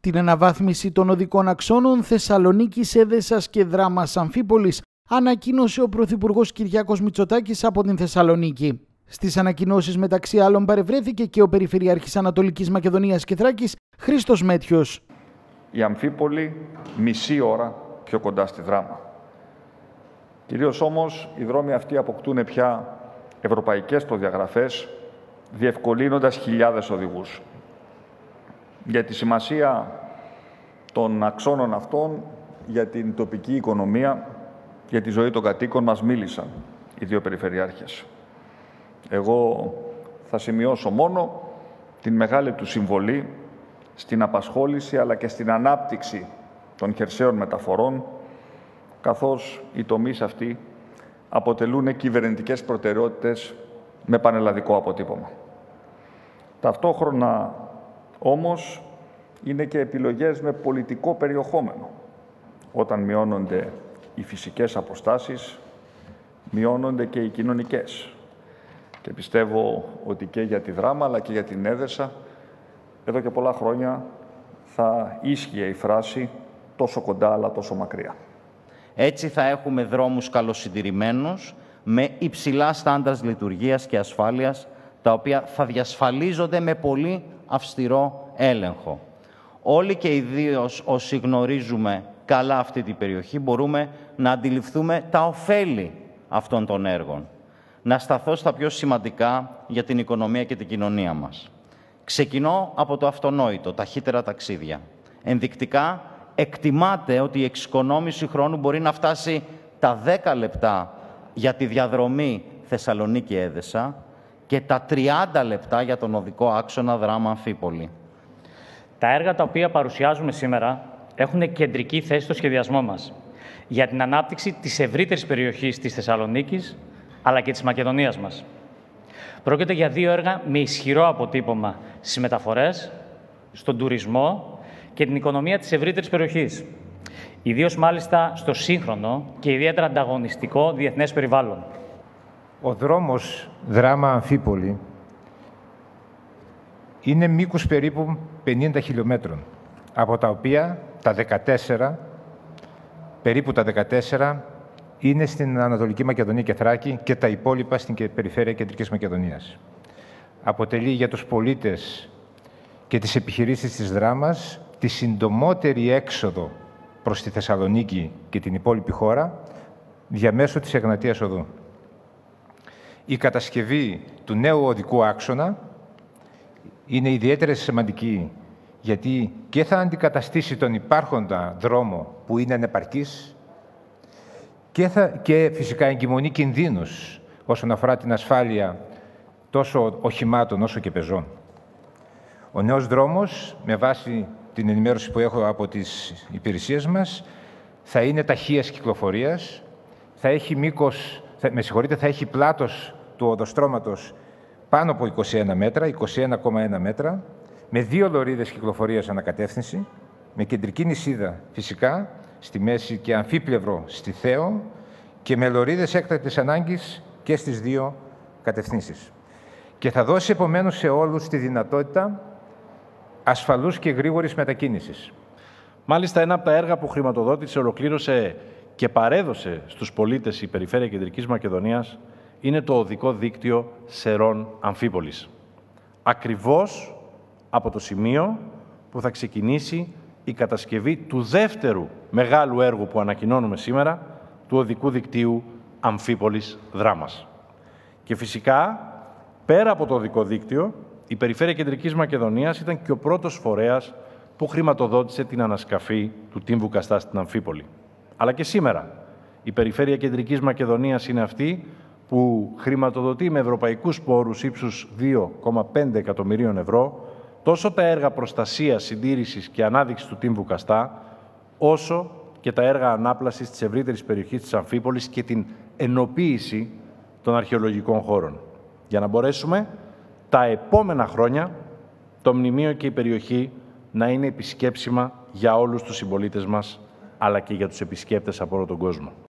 Την αναβάθμιση των οδικών αξώνων Θεσσαλονίκης, Έδεσσας και Δράμας Αμφίπολης ανακοίνωσε ο Πρωθυπουργός Κυριάκος Μητσοτάκης από την Θεσσαλονίκη. Στις ανακοινώσεις μεταξύ άλλων παρευρέθηκε και ο Περιφερειάρχης Ανατολικής Μακεδονίας και Θράκης, Χρήστος Μέτιος. Η Αμφίπολη μισή ώρα πιο κοντά στη Δράμα. Κυρίως όμως οι δρόμοι αυτοί αποκτούν πια ευρωπαϊκές προδιαγραφές, διευκολύνοντας χιλιάδες οδηγούς. Για τη σημασία των αξώνων αυτών, για την τοπική οικονομία, για τη ζωή των κατοίκων μας μίλησαν οι δύο περιφερειάρχες. Εγώ θα σημειώσω μόνο την μεγάλη του συμβολή στην απασχόληση αλλά και στην ανάπτυξη των χερσαίων μεταφορών, καθώς οι τομείς αυτοί αποτελούν κυβερνητικές προτεραιότητες με πανελλαδικό αποτύπωμα. Ταυτόχρονα όμως είναι και επιλογές με πολιτικό περιεχόμενο. Όταν μειώνονται οι φυσικές αποστάσεις, μειώνονται και οι κοινωνικές. Και πιστεύω ότι και για τη Δράμα αλλά και για την Έδεσσα εδώ και πολλά χρόνια θα ίσχυε η φράση «τόσο κοντά αλλά τόσο μακριά». Έτσι θα έχουμε δρόμους καλοσυντηρημένους, με υψηλά στάνταρς λειτουργίας και ασφάλειας, τα οποία θα διασφαλίζονται με πολύ αυστηρό έλεγχο. Όλοι και ιδίως όσοι γνωρίζουμε καλά αυτή την περιοχή μπορούμε να αντιληφθούμε τα ωφέλη αυτών των έργων. Να σταθώ στα πιο σημαντικά για την οικονομία και την κοινωνία μας. Ξεκινώ από το αυτονόητο, ταχύτερα ταξίδια. Ενδεικτικά, εκτιμάται ότι η εξοικονόμηση χρόνου μπορεί να φτάσει τα 10 λεπτά για τη διαδρομή Θεσσαλονίκη-Έδεσσα και τα 30 λεπτά για τον οδικό άξονα Δράμα-Αμφίπολη. Τα έργα τα οποία παρουσιάζουμε σήμερα έχουν κεντρική θέση στο σχεδιασμό μας για την ανάπτυξη της ευρύτερης περιοχής της Θεσσαλονίκης αλλά και της Μακεδονίας μας. Πρόκειται για δύο έργα με ισχυρό αποτύπωμα στις μεταφορές, στον τουρισμό και την οικονομία της ευρύτερης περιοχής. Ιδίως μάλιστα στο σύγχρονο και ιδιαίτερα ανταγωνιστικό διεθνές περιβάλλον. Ο δρόμος Δράμα-Αμφίπολη είναι μήκους περίπου 50 χιλιόμετρων, από τα οποία περίπου τα 14 είναι στην Ανατολική Μακεδονία και Θράκη και τα υπόλοιπα στην περιφέρεια Κεντρικής Μακεδονίας. Αποτελεί για τους πολίτες και τις επιχειρήσεις της Δράμας τη συντομότερη έξοδο προς τη Θεσσαλονίκη και την υπόλοιπη χώρα διαμέσου της Εγνατίας Οδού. Η κατασκευή του νέου οδικού άξονα είναι ιδιαίτερα σημαντική, γιατί και θα αντικαταστήσει τον υπάρχοντα δρόμο που είναι ανεπαρκής και φυσικά εγκυμονεί κινδύνους όσον αφορά την ασφάλεια τόσο οχημάτων όσο και πεζών. Ο νέος δρόμος, με βάση την ενημέρωση που έχω από τις υπηρεσίες μας, θα είναι ταχείας κυκλοφορίας, θα έχει πλάτος του οδοστρώματος πάνω από 21 μέτρα, 21,1 μέτρα, με 2 λωρίδες κυκλοφορίας ανακατεύθυνση, με κεντρική νησίδα φυσικά στη μέση και αμφίπλευρο στη Θέο και με λωρίδες έκτακτης ανάγκης και στις 2 κατευθύνσεις. Και θα δώσει επομένως σε όλους τη δυνατότητα ασφαλούς και γρήγορης μετακίνησης. Μάλιστα, ένα από τα έργα που χρηματοδότησε, ολοκλήρωσε και παρέδωσε στους πολίτες η Περιφέρεια Κεντρικής Μακεδονίας είναι το οδικό δίκτυο Σερών Αμφίπολης. Ακριβώς από το σημείο που θα ξεκινήσει η κατασκευή του δεύτερου μεγάλου έργου που ανακοινώνουμε σήμερα, του οδικού δικτύου Αμφίπολης Δράμας. Και φυσικά, πέρα από το οδικό δίκτυο, η Περιφέρεια Κεντρικής Μακεδονίας ήταν και ο πρώτος φορέας που χρηματοδότησε την ανασκαφή του τύμβου Καστά στην Αμφίπολη. Αλλά και σήμερα η Περιφέρεια Κεντρικής Μακεδονίας είναι αυτή που χρηματοδοτεί με ευρωπαϊκούς πόρους ύψους 2,5 εκατομμυρίων ευρώ τόσο τα έργα προστασίας, συντήρησης και ανάδειξης του τύμβου Καστά, όσο και τα έργα ανάπλασης της ευρύτερης περιοχής της Αμφίπολης και την ενοποίηση των αρχαιολογικών χώρων. Για να μπορέσουμε τα επόμενα χρόνια το μνημείο και η περιοχή να είναι επισκέψιμα για όλους τους συμπολίτες μας, αλλά και για τους επισκέπτες από όλο τον κόσμο.